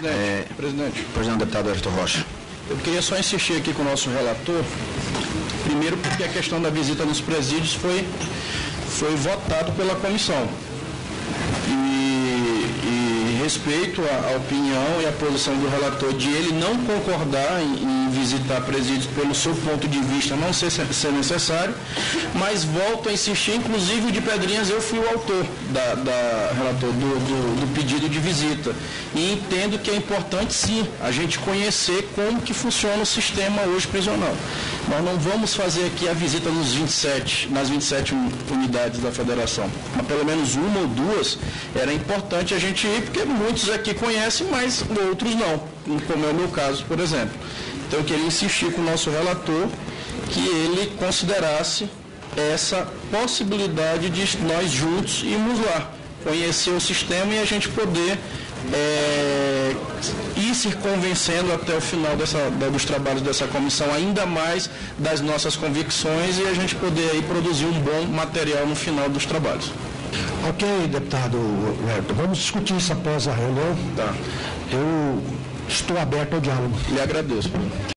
Presidente, deputado Everton Rocha. Eu queria só insistir aqui com o nosso relator, primeiro porque a questão da visita nos presídios foi votado pela comissão. E respeito a opinião e a posição do relator de ele não concordar em visitar presídios pelo seu ponto de vista não ser necessário, mas volto a insistir, inclusive o de Pedrinhas, eu fui o autor relator do pedido de visita. E entendo que é importante sim a gente conhecer como que funciona o sistema hoje prisional. Nós não vamos fazer aqui a visita nas 27 unidades da federação, mas pelo menos uma ou duas era importante a gente ir, porque muitos aqui conhecem, mas outros não, como é o meu caso, por exemplo. Então eu queria insistir com o nosso relator que ele considerasse essa possibilidade de nós juntos irmos lá, conhecer o sistema e a gente poder ir se convencendo até o final dos trabalhos dessa comissão, ainda mais das nossas convicções, e a gente poder aí produzir um bom material no final dos trabalhos. Ok, deputado Everton, vamos discutir isso após a reunião. Tá. Eu estou aberto ao diálogo. Lhe agradeço.